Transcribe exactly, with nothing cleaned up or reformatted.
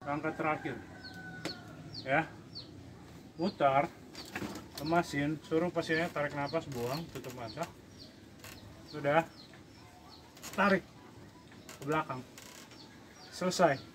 Langkah terakhir ya, putar ke mesin, suruh pasiennya tarik nafas, buang, tutup mata, sudah, tarik ke belakang, selesai.